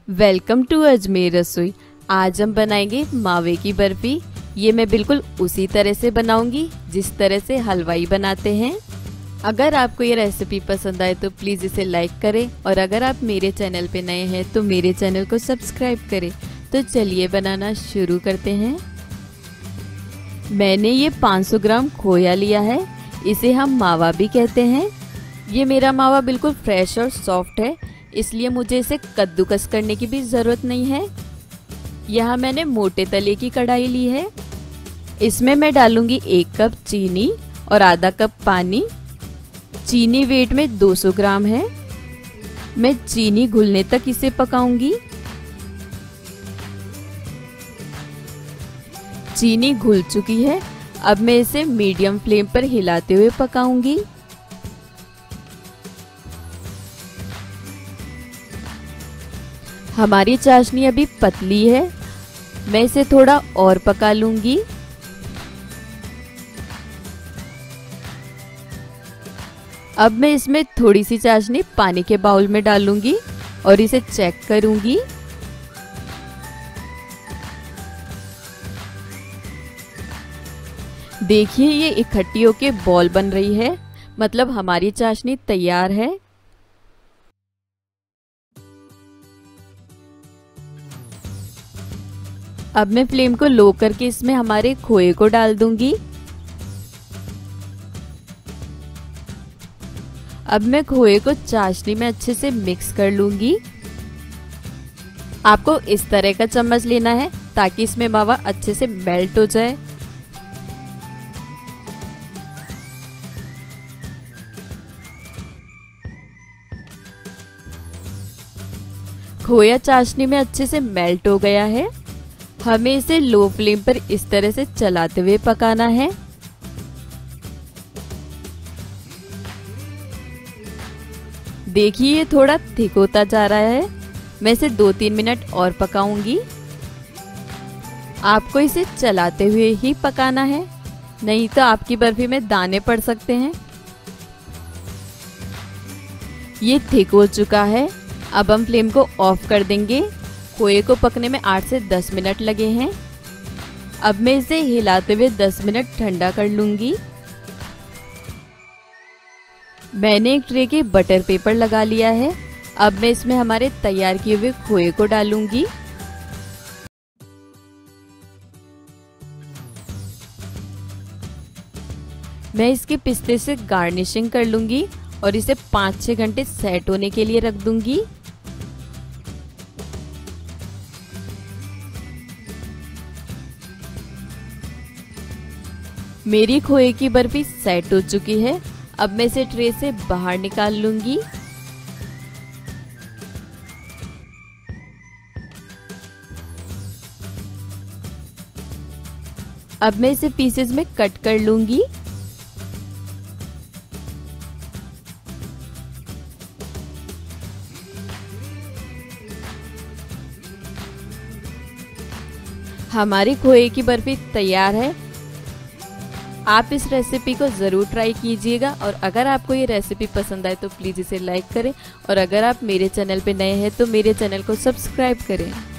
Welcome to Ajmer रसोई। आज हम बनाएंगे मावे की बर्फी। ये मैं बिल्कुल उसी तरह से बनाऊंगी जिस तरह से हलवाई बनाते हैं। अगर आपको ये रेसिपी पसंद आए तो प्लीज़ इसे लाइक करें और अगर आप मेरे चैनल पे नए हैं तो मेरे चैनल को सब्सक्राइब करें। तो चलिए बनाना शुरू करते हैं। मैंने ये 500 ग्राम खोया लिया है, इसे हम मावा भी कहते हैं। ये मेरा मावा बिल्कुल फ्रेश और सॉफ्ट है, इसलिए मुझे इसे कद्दूकस करने की भी ज़रूरत नहीं है। यहाँ मैंने मोटे तले की कढ़ाई ली है। इसमें मैं डालूंगी 1 कप चीनी और आधा कप पानी। चीनी वेट में 200 ग्राम है। मैं चीनी घुलने तक इसे पकाऊंगी। चीनी घुल चुकी है, अब मैं इसे मीडियम फ्लेम पर हिलाते हुए पकाऊंगी। हमारी चाशनी अभी पतली है, मैं इसे थोड़ा और पका लूंगी। अब मैं इसमें थोड़ी सी चाशनी पानी के बाउल में डालूंगी और इसे चेक करूंगी। देखिए ये इकट्ठी होके बॉल बन रही है, मतलब हमारी चाशनी तैयार है। अब मैं फ्लेम को लो करके इसमें हमारे खोए को डाल दूंगी। अब मैं खोए को चाशनी में अच्छे से मिक्स कर लूंगी। आपको इस तरह का चम्मच लेना है ताकि इसमें मावा अच्छे से मेल्ट हो जाए। खोया चाशनी में अच्छे से मेल्ट हो गया है। हमें इसे लो फ्लेम पर इस तरह से चलाते हुए पकाना है। देखिए ये थोड़ा थिक होता जा रहा है, मैं इसे 2-3 मिनट और पकाऊंगी। आपको इसे चलाते हुए ही पकाना है, नहीं तो आपकी बर्फी में दाने पड़ सकते हैं। ये थिक हो चुका है, अब हम फ्लेम को ऑफ कर देंगे। खोए को पकने में 8 से 10 मिनट लगे हैं। अब मैं इसे हिलाते हुए 10 मिनट ठंडा कर लूंगी। मैंने एक ट्रे के बटर पेपर लगा लिया है। अब मैं इसमें हमारे तैयार किए हुए खोए को डालूंगी। मैं इसके पिस्ते से गार्निशिंग कर लूंगी और इसे 5-6 घंटे सेट होने के लिए रख दूंगी। मेरी खोए की बर्फी सेट हो चुकी है। अब मैं इसे ट्रे से बाहर निकाल लूंगी। अब मैं इसे पीसेस में कट कर लूंगी। हमारी खोए की बर्फी तैयार है। आप इस रेसिपी को ज़रूर ट्राई कीजिएगा और अगर आपको ये रेसिपी पसंद आए तो प्लीज़ इसे लाइक करें और अगर आप मेरे चैनल पे नए हैं तो मेरे चैनल को सब्सक्राइब करें।